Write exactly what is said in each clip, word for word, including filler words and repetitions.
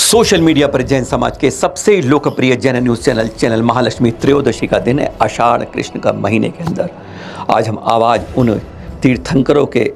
Social media पर जैन समाज के सबसे लोकप्रिय Jain news channel channel Mahalakshmi त्रयोदशी का दिन है, आषाढ़ कृष्ण का महीने के अंदर। आज हम आवाज़ उन तीर्थंकरों के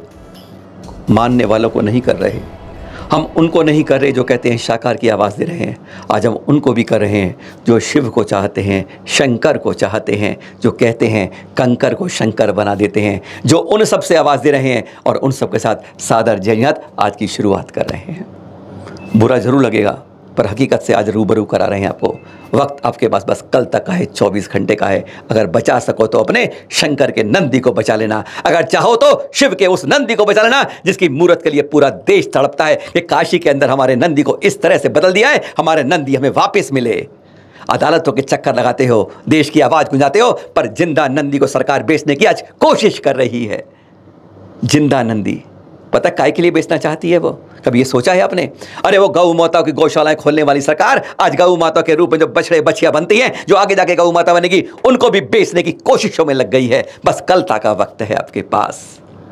मानने वालों को नहीं कर रहे, हम उनको नहीं कर रहे जो कहते हैं शाकाहार की आवाज़ दे रहे हैं। आज हम उनको भी कर रहे हैं जो शिव को चाहते हैं, शंकर को चाहते हैं, जो कहते हैं कंकर को शंकर बना देते हैं, जो उन सब से आवाज़ दे रहे हैं और उन सब के साथ सादर जैनियत आज की शुरुआत कर रहे हैं। बुरा ज़रूर लगेगा पर हकीकत से आज रूबरू करा रहे हैं आपको। वक्त आपके पास बस कल तक का है, चौबीस घंटे का है। अगर बचा सको तो अपने शंकर के नंदी को बचा लेना, अगर चाहो तो शिव के उस नंदी को बचा लेना जिसकी मूर्त के लिए पूरा देश तड़पता है कि काशी के अंदर हमारे नंदी को इस तरह से बदल दिया है, हमारे नंदी हमें वापस मिले। अदालतों के चक्कर लगाते हो, देश की आवाज़ गुंजाते हो, पर जिंदा नंदी को सरकार बेचने की आज कोशिश कर रही है। जिंदा नंदी पता काय के लिए बेचना चाहती है वो? कभी ये सोचा है आपने? अरे वो गौ माता की गौशालाएं खोलने वाली सरकार आज गौ माता के रूप में जो बछड़े बछियां बनती हैं, जो आगे जाके गौ माता बनेगी, उनको भी बेचने की कोशिशों में लग गई है। बस कल तक का वक्त है आपके पास।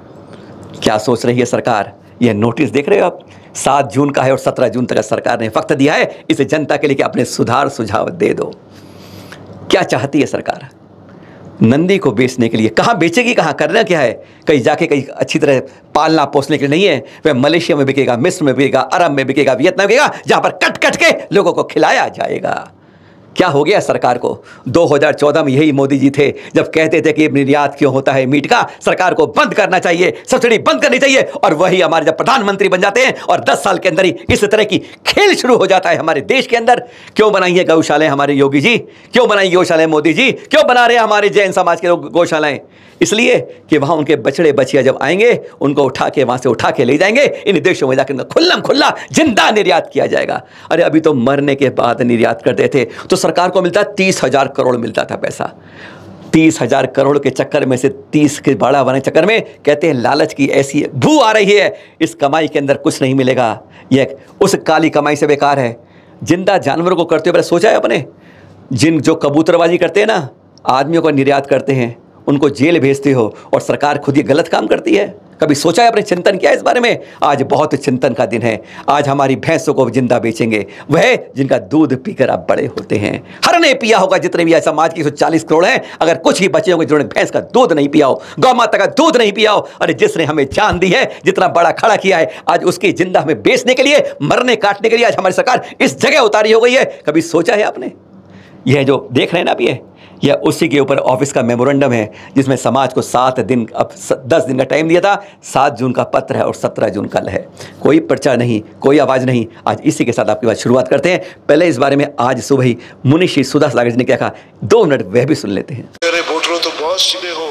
क्या सोच रही है सरकार? यह नोटिस देख रहे हो आप? सात जून का है और सत्रह जून तक सरकार ने वक्त दिया है इसे जनता के लिए कि अपने सुधार सुझाव दे दो। क्या चाहती है सरकार? नंदी को बेचने के लिए। कहाँ बेचेगी? कहाँ करना क्या है? कहीं जाके कहीं अच्छी तरह पालना पोसने के लिए नहीं है। वह मलेशिया में बिकेगा, मिस्र में बिकेगा, अरब में बिकेगा, वियतनाम में बिकेगा, जहाँ पर कट कट के लोगों को खिलाया जाएगा। क्या हो गया सरकार को? दो हज़ार चौदह में यही मोदी जी थे जब कहते थे कि निर्यात क्यों होता है मीट का, सरकार को बंद करना चाहिए, सब्सिडी बंद करनी चाहिए। और वही हमारे जब प्रधानमंत्री बन जाते हैं और दस साल के अंदर ही इस तरह की खेल शुरू हो जाता है हमारे देश के अंदर। क्यों बनाई है गौशालाएं हमारे योगी जी? क्यों बनाई गौशालाएं मोदी जी? क्यों बना रहे हैं हमारे जैन समाज के लोग गौशालाएं? इसलिए कि वहाँ उनके बछड़े बछिया जब आएंगे उनको उठा के वहाँ से उठा के ले जाएंगे, इन देशों में जाकर खुल्लम खुल्ला जिंदा निर्यात किया जाएगा। अरे अभी तो मरने के बाद निर्यात करते थे तो सरकार को मिलता तीस हजार करोड़ मिलता था पैसा। तीस हजार करोड़ के चक्कर में से तीस के बड़ा बने चक्कर में कहते हैं लालच की ऐसी भू आ रही है, इस कमाई के अंदर कुछ नहीं मिलेगा, यह उस काली कमाई से बेकार है। जिंदा जानवरों को करते हुए सोचा है अपने? जिन जो कबूतरबाजी करते हैं ना, आदमियों को निर्यात करते हैं, उनको जेल भेजते हो और सरकार खुद ये गलत काम करती है। कभी सोचा है, अपने चिंतन किया इस बारे में? आज बहुत चिंतन का दिन है। आज हमारी भैंसों को जिंदा बेचेंगे, वह जिनका दूध पीकर आप बड़े होते हैं। हर ने पिया होगा, जितने भी समाज की एक सौ चालीस करोड़ हैं, अगर कुछ ही बचे होंगे जिन्होंने भैंस का दूध नहीं पिया हो, गौ माता का दूध नहीं पिया हो। अरे जिसने हमें जान दी है, जितना बड़ा खड़ा किया है, आज उसकी जिंदा हमें बेचने के लिए, मरने काटने के लिए आज हमारी सरकार इस जगह उतारी हो गई है। कभी सोचा है आपने? यह जो देख रहे हैं ना आप, ये यह उसी के ऊपर ऑफिस का मेमोरेंडम है जिसमें समाज को सात दिन अब दस दिन का टाइम दिया था। सात जून का पत्र है और सत्रह जून कल है। कोई पर्चा नहीं, कोई आवाज़ नहीं। आज इसी के साथ आपकी बात शुरुआत करते हैं। पहले इस बारे में आज सुबह ही मुनिश्री सुधा सागर जी ने क्या कहा, दो मिनट वह भी सुन लेते हैं। मेरे वोटरों तो बहुत सीधे हो,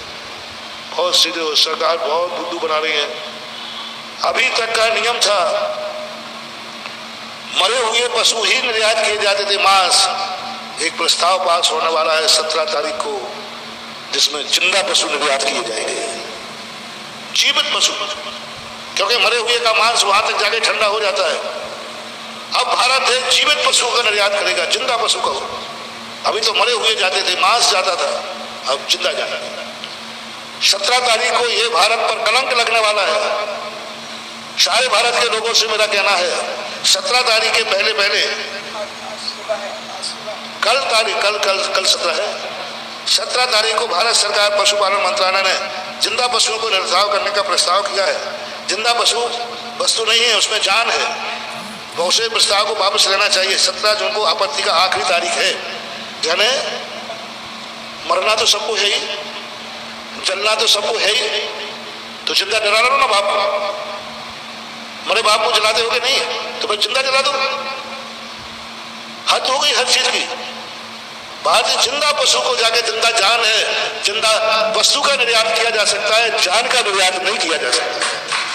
बहुत सीधे हो, सरकार बहुत बुद्धू बना रही है। अभी तक का नियम था मरे हुए पशु ही निर्यात किए जाते थे, मांस। एक प्रस्ताव पास होने वाला है सत्रह तारीख को जिसमें जिंदा पशु निर्यात किए जाएंगे, जीवित पशु, क्योंकि मरे हुए का मांस वहां तक जाके ठंडा हो जाता है। अब भारत देश जीवित पशु का निर्यात करेगा, जिंदा पशु का। अभी तो मरे हुए जाते थे, मांस जाता था, अब जिंदा जाना। सत्रह तारीख को ये भारत पर कलंक लगने वाला है। सारे भारत के लोगों से मेरा कहना है, सत्रह तारीख के पहले पहले कल तारीख कल कल कल सत्रह है, सत्रह तारीख को भारत सरकार पशुपालन मंत्रालय ने जिंदा पशुओं को निर्धारित करने का प्रस्ताव किया है। जिंदा पशु वस्तु नहीं है, उसमें जान है। तो उसे प्रस्ताव को वापस लेना चाहिए। सत्रह जून को आपत्ति का आखिरी तारीख है। यानी मरना तो सबको है ही, जलना तो सबको है ही, तो जिंदा जला लो ना बाप को। मरे बाप को जलाते हो गए नहीं, तो मैं जिंदा जला दो। हद हो गई हर चीज की। भारतीय जिंदा पशु को जाके, जिंदा जान है, जिंदा वस्तु का निर्यात किया जा सकता है, जान का निर्यात नहीं किया जा सकता।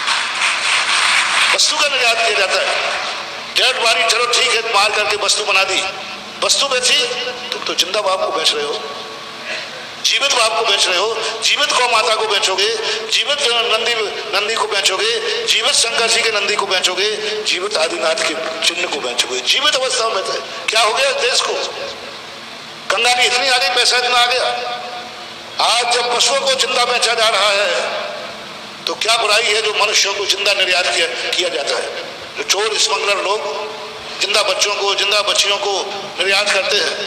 वस्तु का निर्यात किया जाता है। डेढ़ बारी चलो ठीक है, मार करके वस्तु बना दी, वस्तु बेची, तुम तो जिंदा बाप को बेच रहे हो, जीवित बाप को बेच रहे हो, जीवित गौ माता को बेचोगे, जीवित नंदी नंदी को बेचोगे, जीवित शंकर जी के नंदी को बेचोगे, जीवित आदिनाथ के चिन्ह को बेचोगे, जीवित अवस्था में। क्या हो गया देश को? गंगा की इतनी आ गई, पैसा इतना आ गया। आज जब पशुओं को जिंदा बेचा जा रहा है तो क्या बुराई है जो मनुष्यों को जिंदा निर्यात किया, किया जाता है। जो चोर स्मगलर लोग जिंदा बच्चों को, जिंदा बच्चियों को निर्यात करते हैं,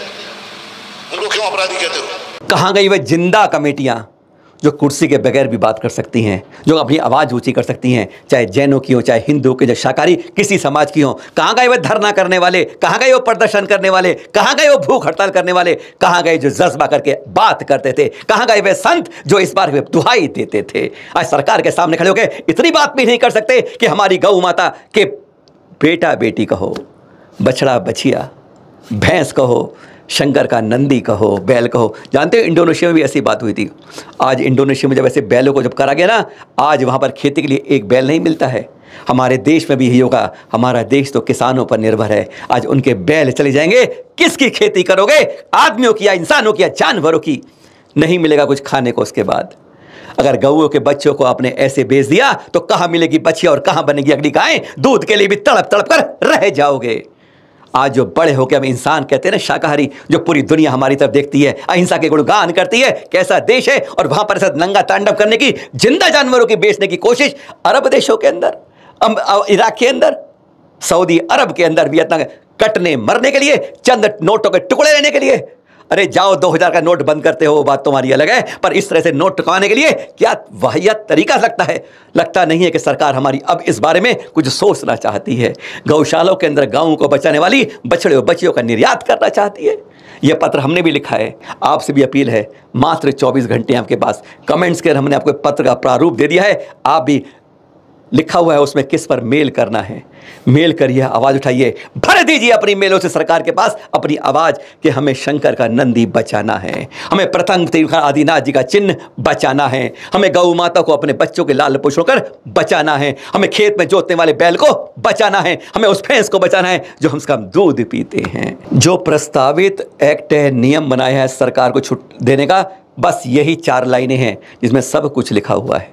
उनको क्यों अपराधी कहते हो? कहाँ गई वे जिंदा कमेटियां जो कुर्सी के बगैर भी बात कर सकती हैं, जो अपनी आवाज़ ऊंची कर सकती हैं, चाहे जैनों की हो, चाहे हिंदुओं की, चाहे शाकाहारी किसी समाज की हो? कहाँ गए वे धरना करने वाले? कहाँ गए वो प्रदर्शन करने वाले? कहाँ गए वो भूख हड़ताल करने वाले? कहाँ गए जो जज्बा करके बात करते थे? कहाँ गए वे संत जो इस बार वे दुहाई देते थे? आज सरकार के सामने खड़े होकर इतनी बात भी नहीं कर सकते कि हमारी गौ माता के बेटा बेटी कहो, बछड़ा बछिया, भैंस कहो, शंकर का नंदी कहो, बैल कहो। जानते हो इंडोनेशिया में भी ऐसी बात हुई थी। आज इंडोनेशिया में जब ऐसे बैलों को जब करा गया ना, आज वहाँ पर खेती के लिए एक बैल नहीं मिलता है। हमारे देश में भी यही होगा। हमारा देश तो किसानों पर निर्भर है। आज उनके बैल चले जाएंगे, किसकी खेती करोगे? आदमियों की या इंसानों की या जानवरों की? नहीं मिलेगा कुछ खाने को उसके बाद। अगर गऊओं के बच्चों को आपने ऐसे बेच दिया तो कहाँ मिलेगी बछिया और कहाँ बनेगी अगली गाय? दूध के लिए भी तड़प तड़प कर रह जाओगे। आज जो बड़े होकर हम इंसान कहते हैं ना, शाकाहारी, जो पूरी दुनिया हमारी तरफ देखती है, अहिंसा के गुणगान करती है, कैसा देश है, और वहां पर ऐसा नंगा तांडव करने की, जिंदा जानवरों की बेचने की कोशिश अरब देशों के अंदर, इराक के अंदर, सऊदी अरब के अंदर भी इतना कटने मरने के लिए, चंद नोटों के टुकड़े लेने के लिए। अरे जाओ, दो हजार का नोट बंद करते हो, वो बात तुम्हारी अलग है, पर इस तरह से नोट टुकवाने के लिए क्या वाहियात तरीका लगता है? लगता नहीं है कि सरकार हमारी अब इस बारे में कुछ सोचना चाहती है। गौशालों के अंदर गायों को बचाने वाली बछड़े और बच्चियों का निर्यात करना चाहती है। यह पत्र हमने भी लिखा है, आपसे भी अपील है, मात्र चौबीस घंटे आपके पास। कमेंट्स के हमने आपको पत्र का प्रारूप दे दिया है, आप भी लिखा हुआ है उसमें किस पर मेल करना है। मेल करिए, आवाज़ उठाइए, भर दीजिए अपनी मेलों से सरकार के पास अपनी आवाज़ कि हमें शंकर का नंदी बचाना है, हमें प्रथम तीर्थंकर आदिनाथ जी का चिन्ह बचाना है, हमें गौ माता को अपने बच्चों के लाल पोष होकर बचाना है, हमें खेत में जोतने वाले बैल को बचाना है, हमें उस भैंस को बचाना है जो हमसे दूध पीते हैं। जो प्रस्तावित एक्ट है, नियम बनाया है सरकार को छूट देने का, बस यही चार लाइनें हैं जिसमें सब कुछ लिखा हुआ है।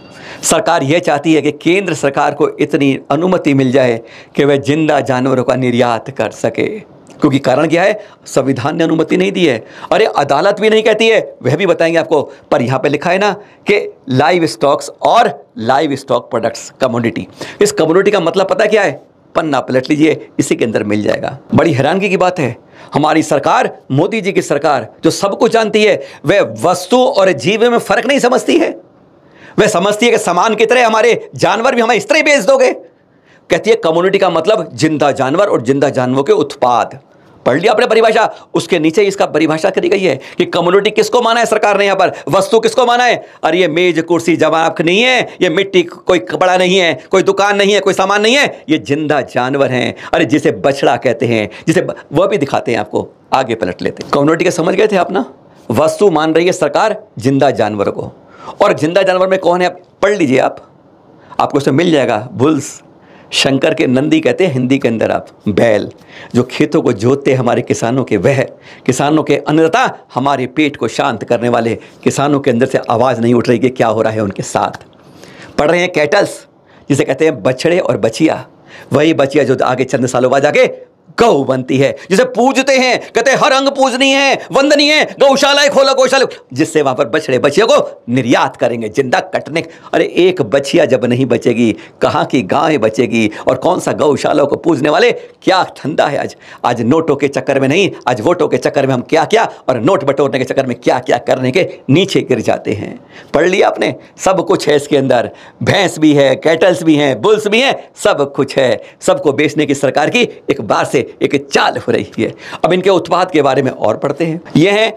सरकार यह चाहती है कि केंद्र सरकार को इतनी अनुमति मिल जाए कि वह जिंदा जानवरों का निर्यात कर सके। क्योंकि कारण क्या है? संविधान ने अनुमति नहीं दी है, अरे अदालत भी नहीं कहती है, वह भी बताएंगे आपको। पर यहाँ पे लिखा है ना कि लाइव स्टॉक्स और लाइव स्टॉक प्रोडक्ट्स कमोडिटी। इस कमोडिटी का मतलब पता क्या है? पन्ना पलट लीजिए, इसी के अंदर मिल जाएगा। बड़ी हैरानगी की बात है, हमारी सरकार, मोदी जी की सरकार, जो सब कुछ जानती है, वह वस्तु और जीव में फर्क नहीं समझती है। वह समझती है कि सामान की तरह हमारे जानवर भी हमें इस तरह बेच दोगे। कहती है कम्युनिटी का मतलब जिंदा जानवर और जिंदा जानवरों के उत्पाद। पढ़ लिया आपने परिभाषा, उसके नीचे इसका परिभाषा करी गई है कि कम्युनिटी किसको माना है सरकार ने, यहाँ पर वस्तु किसको माना है? अरे ये मेज कुर्सी जमाख नहीं है, ये मिट्टी कोई कपड़ा नहीं है, कोई दुकान नहीं है, कोई सामान नहीं है, ये जिंदा जानवर हैं। अरे जिसे बछड़ा कहते हैं, जिसे ब... वह भी दिखाते हैं आपको, आगे पलट लेते हैं। कम्युनिटी के समझ गए थे आप ना? वस्तु मान रही है सरकार जिंदा जानवर को, और जिंदा जानवर में कौन है आप पढ़ लीजिए, आप आपको उसमें मिल जाएगा। बुल्स, शंकर के नंदी कहते हैं हिंदी के अंदर आप, बैल जो खेतों को जोतते हमारे किसानों के, वह किसानों के अन्नदाता, हमारे पेट को शांत करने वाले, किसानों के अंदर से आवाज़ नहीं उठ रही कि क्या हो रहा है उनके साथ। पढ़ रहे हैं कैटल्स, जिसे कहते हैं बछड़े और बछिया, वही बछिया जो आगे चंद सालों बाद आगे गौ बनती है, जिसे पूजते हैं, कहते हैं हर अंग पूजनीय है, वंदनीय है, गौशालाएं खोलो गौशाला, जिससे वहां पर बछड़े बछिया को निर्यात करेंगे जिंदा कटने। अरे एक बछिया जब नहीं बचेगी, कहाँ की गाय बचेगी? और कौन सा गौशाला को पूजने वाले? क्या धंधा है आज। आज नोटों के चक्कर में नहीं, आज वोटों के चक्कर में हम क्या क्या, और नोट बटोरने के चक्कर में क्या क्या करने के नीचे गिर जाते हैं। पढ़ लिया आपने? सब कुछ है इसके अंदर, भैंस भी है, कैटल्स भी हैं, बुल्स भी हैं, सब कुछ है। सबको बेचने की सरकार की एक बार से एक चाल हो रही है। अब इनके उत्पाद के बारे में और पढ़ते हैं। यह है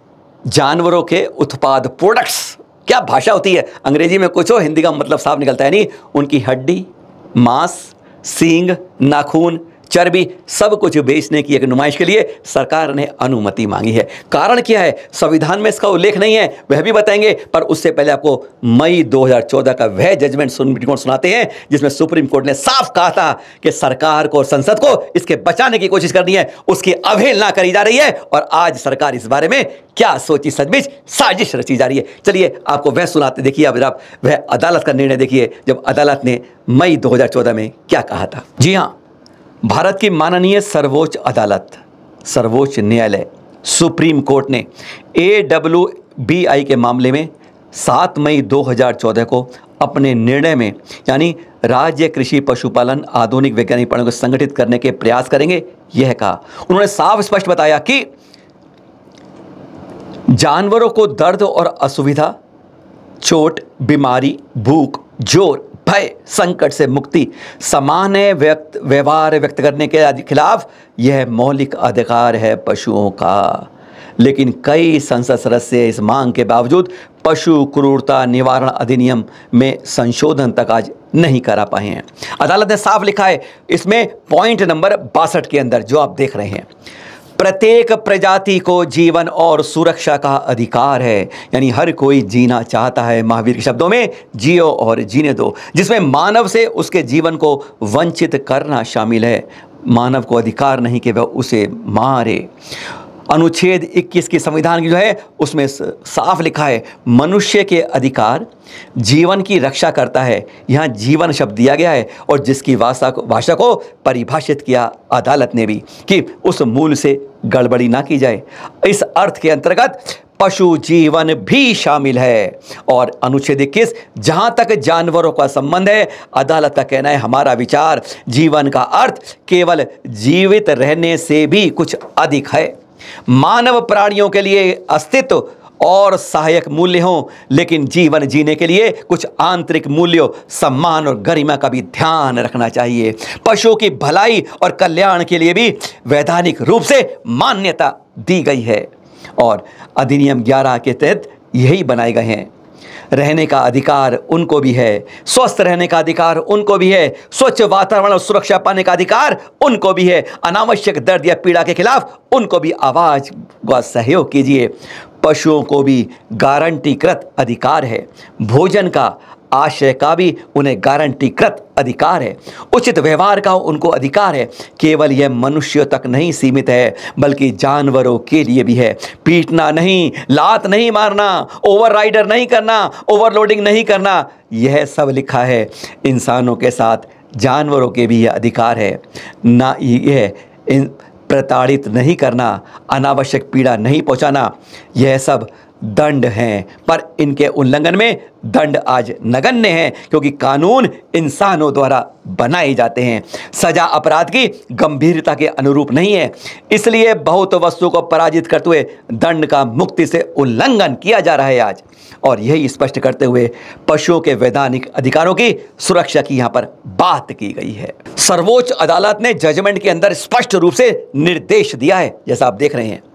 जानवरों के उत्पाद, प्रोडक्ट्स। क्या भाषा होती है, अंग्रेजी में कुछ हो, हिंदी का मतलब साफ निकलता है नहीं। उनकी हड्डी, मांस, सींग, नाखून, चर्बी, सब कुछ बेचने की एक नुमाइश के लिए सरकार ने अनुमति मांगी है। कारण क्या है? संविधान में इसका उल्लेख नहीं है, वह भी बताएंगे। पर उससे पहले आपको मई दो हज़ार चौदह का वह जजमेंट सुप्रीम सुनाते हैं जिसमें सुप्रीम कोर्ट ने साफ कहा था कि सरकार को और संसद को इसके बचाने की कोशिश करनी है, उसकी अवहेलना करी जा रही है। और आज सरकार इस बारे में क्या सोची, सचमुच साजिश रची जा रही है। चलिए आपको वह सुनाते, देखिए अब आप वह अदालत का निर्णय देखिए, जब अदालत ने मई दो हज़ार चौदह में क्या कहा था। जी हाँ, भारत की माननीय सर्वोच्च अदालत, सर्वोच्च न्यायालय, सुप्रीम कोर्ट ने ए डब्ल्यू बी आई के मामले में सात मई दो हज़ार चौदह को अपने निर्णय में, यानी राज्य कृषि पशुपालन आधुनिक वैज्ञानिक प्रणाली को संगठित करने के प्रयास करेंगे, यह कहा। उन्होंने साफ स्पष्ट बताया कि जानवरों को दर्द और असुविधा, चोट, बीमारी, भूख, जोर, भय, संकट से मुक्ति, सामान्य व्यक्त व्यवहार व्यक्त करने के खिलाफ यह मौलिक अधिकार है पशुओं का। लेकिन कई संसद सदस्य इस मांग के बावजूद पशु क्रूरता निवारण अधिनियम में संशोधन तक आज नहीं करा पाए हैं। अदालत ने साफ लिखा है इसमें पॉइंट नंबर बासठ के अंदर जो आप देख रहे हैं, प्रत्येक प्रजाति को जीवन और सुरक्षा का अधिकार है। यानी हर कोई जीना चाहता है, महावीर के शब्दों में जियो और जीने दो, जिसमें मानव से उसके जीवन को वंचित करना शामिल है। मानव को अधिकार नहीं कि वह उसे मारे। अनुच्छेद इक्कीस की संविधान की जो है उसमें साफ लिखा है मनुष्य के अधिकार जीवन की रक्षा करता है। यहाँ जीवन शब्द दिया गया है और जिसकी भाषा को भाषा को परिभाषित किया अदालत ने भी कि उस मूल से गड़बड़ी ना की जाए। इस अर्थ के अंतर्गत पशु जीवन भी शामिल है। और अनुच्छेद इक्कीस जहाँ तक जानवरों का संबंध है, अदालत का कहना है हमारा विचार जीवन का अर्थ केवल जीवित रहने से भी कुछ अधिक है। मानव प्राणियों के लिए अस्तित्व और सहायक मूल्य हों, लेकिन जीवन जीने के लिए कुछ आंतरिक मूल्यों, सम्मान और गरिमा का भी ध्यान रखना चाहिए। पशुओं की भलाई और कल्याण के लिए भी वैधानिक रूप से मान्यता दी गई है और अधिनियम ग्यारह के तहत यही बनाए गए हैं। रहने का अधिकार उनको भी है, स्वस्थ रहने का अधिकार उनको भी है, स्वच्छ वातावरण और सुरक्षा पाने का अधिकार उनको भी है, अनावश्यक दर्द या पीड़ा के खिलाफ उनको भी आवाज व सहयोग कीजिए। पशुओं को भी गारंटीकृत अधिकार है, भोजन का, आश्रय का भी उन्हें गारंटीकृत अधिकार है, उचित व्यवहार का उनको अधिकार है। केवल यह मनुष्यों तक नहीं सीमित है बल्कि जानवरों के लिए भी है। पीटना नहीं, लात नहीं मारना, ओवरराइडर नहीं करना, ओवरलोडिंग नहीं करना, यह सब लिखा है। इंसानों के साथ जानवरों के भी यह अधिकार है। ना यह इन प्रताड़ित नहीं करना, अनावश्यक पीड़ा नहीं पहुंचाना, यह सब दंड हैं, पर इनके उल्लंघन में दंड आज नगण्य है क्योंकि कानून इंसानों द्वारा बनाए जाते हैं। सजा अपराध की गंभीरता के अनुरूप नहीं है, इसलिए बहुत वस्तु को पराजित करते हुए दंड का मुक्ति से उल्लंघन किया जा रहा है आज। और यही स्पष्ट करते हुए पशुओं के वैधानिक अधिकारों की सुरक्षा की यहाँ पर बात की गई है। सर्वोच्च अदालत ने जजमेंट के अंदर स्पष्ट रूप से निर्देश दिया है, जैसा आप देख रहे हैं।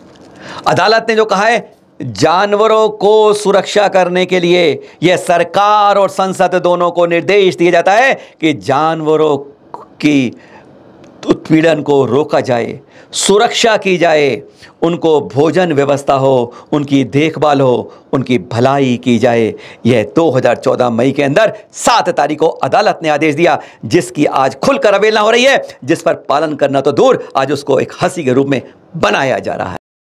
अदालत ने जो कहा है जानवरों को सुरक्षा करने के लिए यह सरकार और संसद दोनों को निर्देश दिया जाता है कि जानवरों की उत्पीड़न को रोका जाए, सुरक्षा की जाए, उनको भोजन व्यवस्था हो, उनकी देखभाल हो, उनकी भलाई की जाए। यह दो हज़ार चौदह मई के अंदर सात तारीख को अदालत ने आदेश दिया, जिसकी आज खुलकर अवहेलना हो रही है, जिस पर पालन करना तो दूर, आज उसको एक हंसी के रूप में बनाया जा रहा है।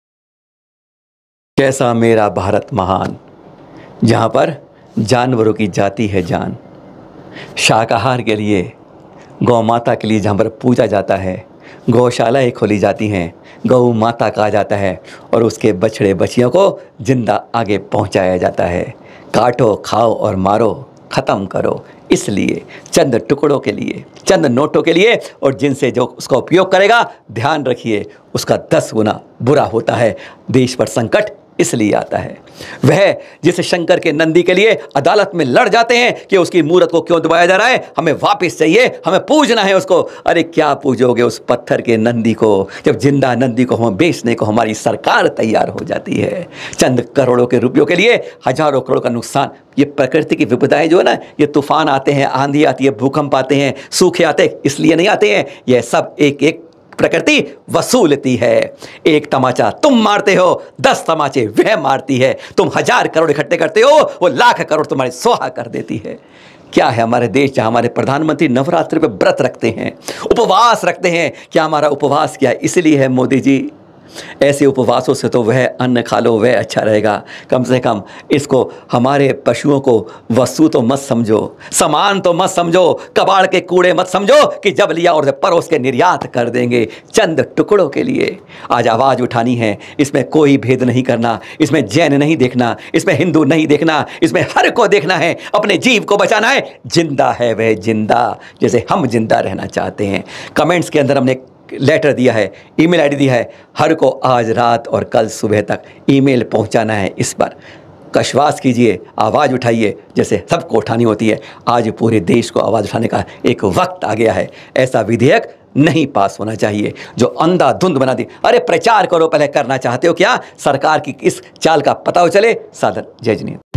कैसा मेरा भारत महान, जहाँ पर जानवरों की जाती है जान, शाकाहार के लिए, गौ माता के लिए जहाँ पर पूजा जाता है, गौशालाएँ खोली जाती हैं, गौ माता कहा जाता है और उसके बछड़े बछियों को जिंदा आगे पहुँचाया जाता है। काटो, खाओ और मारो, ख़त्म करो, इसलिए चंद टुकड़ों के लिए, चंद नोटों के लिए, और जिनसे जो उसका उपयोग करेगा ध्यान रखिए उसका दस गुना बुरा होता है। देश पर संकट इसलिए आता है। वह जिस शंकर के नंदी के लिए अदालत में लड़ जाते हैं कि उसकी मूर्त को क्यों दबाया जा रहा है, हमें वापस चाहिए, हमें पूजना है उसको। अरे क्या पूजोगे उस पत्थर के नंदी को, जब जिंदा नंदी को हम बेचने को हमारी सरकार तैयार हो जाती है। चंद करोड़ों के रुपयों के लिए हजारों करोड़ का नुकसान। ये प्रकृति की विपदाएं जो है ना, ये तूफान आते हैं, आंधी आती है, भूकंप आते हैं, सूखे आते हैं, इसलिए नहीं आते हैं। यह सब एक एक प्रकृति वसूलती है। एक तमाचा तुम मारते हो, दस तमाचे वह मारती है। तुम हजार करोड़ इकट्ठे करते हो, वो लाख करोड़ तुम्हारे स्वाहा कर देती है। क्या है हमारे देश जहां हमारे प्रधानमंत्री नवरात्रि पे व्रत रखते हैं, उपवास रखते हैं। क्या हमारा उपवास क्या है? इसलिए है मोदी जी, ऐसे उपवासों से तो वह अन्न खा लो वह अच्छा रहेगा। कम से कम इसको हमारे पशुओं को वस्तु तो मत समझो, सामान तो मत समझो, कबाड़ के कूड़े मत समझो कि जब लिया और परोस के निर्यात कर देंगे चंद टुकड़ों के लिए। आज आवाज़ उठानी है, इसमें कोई भेद नहीं करना, इसमें जैन नहीं देखना, इसमें हिंदू नहीं देखना, इसमें हर को देखना है, अपने जीव को बचाना है। जिंदा है वह जिंदा जैसे हम जिंदा रहना चाहते हैं। कमेंट्स के अंदर हमने लेटर दिया है, ईमेल आईडी दिया है, हर को आज रात और कल सुबह तक ईमेल पहुंचाना है। इस पर विश्वास कीजिए, आवाज़ उठाइए जैसे सबको उठानी होती है। आज पूरे देश को आवाज़ उठाने का एक वक्त आ गया है। ऐसा विधेयक नहीं पास होना चाहिए जो अंधाधुंध बना दी। अरे प्रचार करो, पहले करना चाहते हो क्या? सरकार की इस चाल का पता हो चले। सादर जय जिनेंद्र।